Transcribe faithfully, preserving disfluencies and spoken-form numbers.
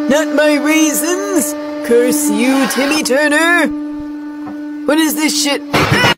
Not my raisins! Curse you, Timmy Turner! What is this shit?